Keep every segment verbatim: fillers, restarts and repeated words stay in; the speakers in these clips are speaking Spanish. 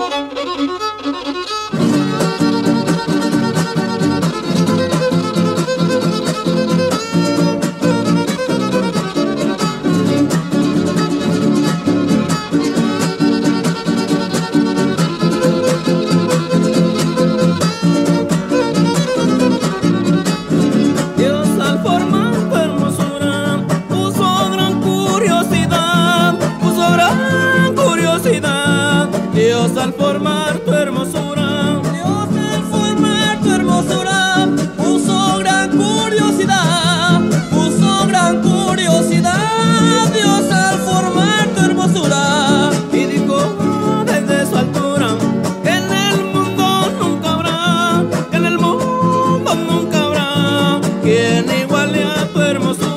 Dios al formar tu hermosura, Dios al formar tu hermosura, puso gran curiosidad, puso gran curiosidad, Dios al formar tu hermosura. y dijo desde su altura que en el mundo nunca habrá, que en el mundo nunca habrá quien iguale a tu hermosura.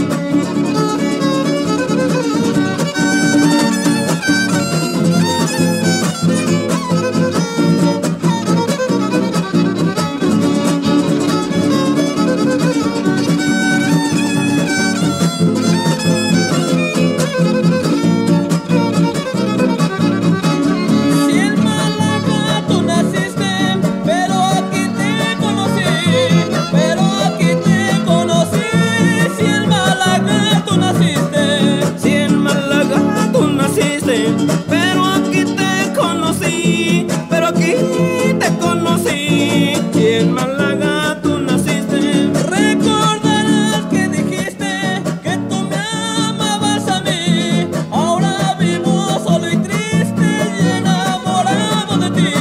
Pero aquí te conocí, pero aquí te conocí. Si en Málaga tú naciste, recordarás que dijiste que tú me amabas a mí. Ahora vivo solo y triste y enamorado de ti.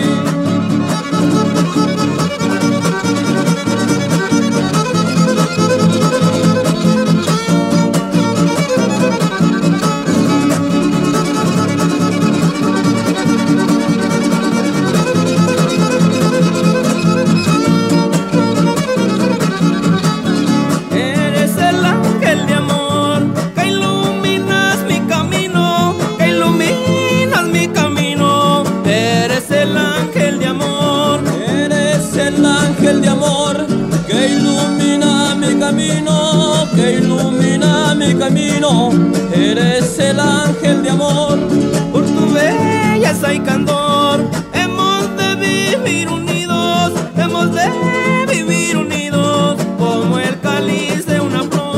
ángel de amor que ilumina mi camino, que ilumina mi camino. Eres el ángel de amor. Por tu belleza y candor hemos de vivir unidos, hemos de vivir unidos como el cáliz de una flor.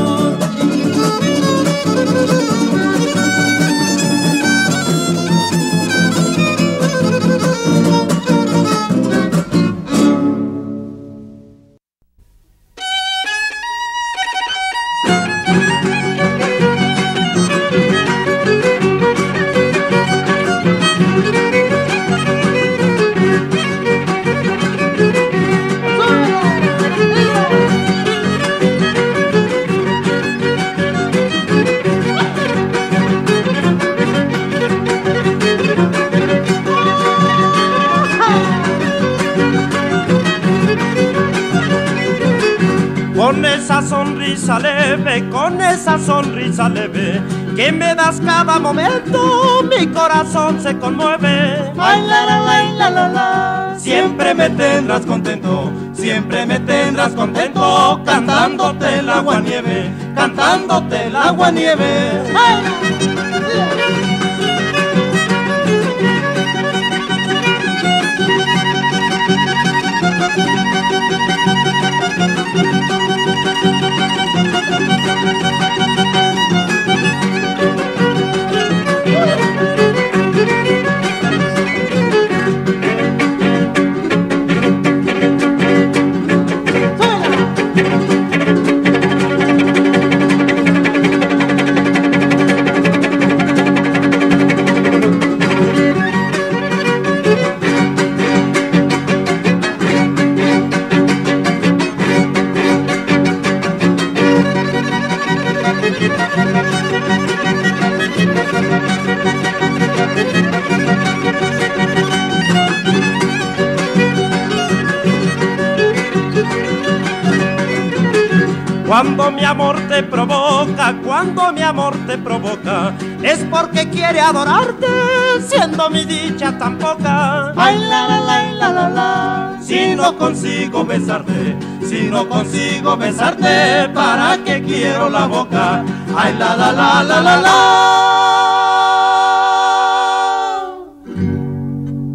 Con esa sonrisa leve, con esa sonrisa leve que me das cada momento, mi corazón se conmueve. Ay, la, la, la, la, la, la. Siempre me tendrás contento, siempre me tendrás contento, cantándote el agua nieve, cantándote el agua nieve. Ay. Cuando mi amor te provoca, cuando mi amor te provoca, es porque quiere adorarte, siendo mi dicha tan poca. Ay, la, la, la, la, la, la. Si no consigo besarte, si no consigo besarte, ¿para qué quiero la boca? Ay, la, la, la, la, la, la.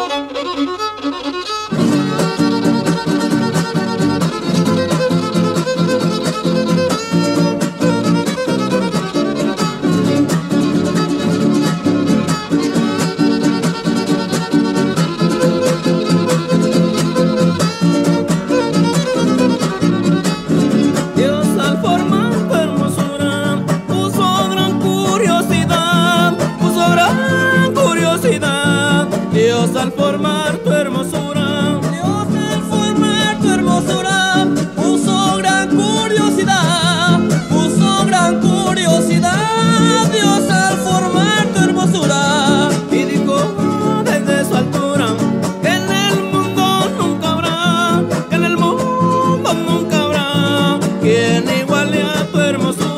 Dios al formar tu hermosura, Dios al formar tu hermosura, puso gran curiosidad, puso gran curiosidad, Dios al formar tu hermosura. y dijo desde su altura que en el mundo nunca habrá, que en el mundo nunca habrá quien iguale a tu hermosura.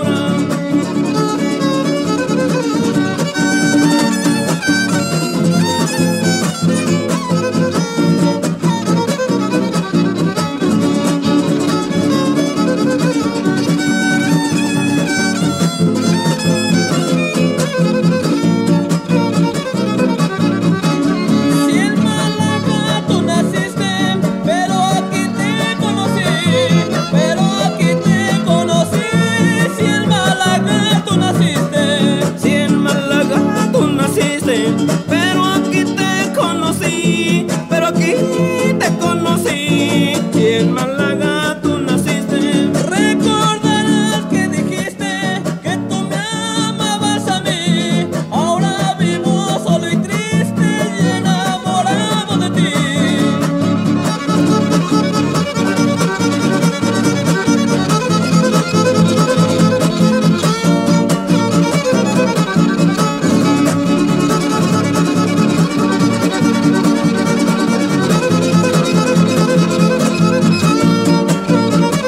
Pero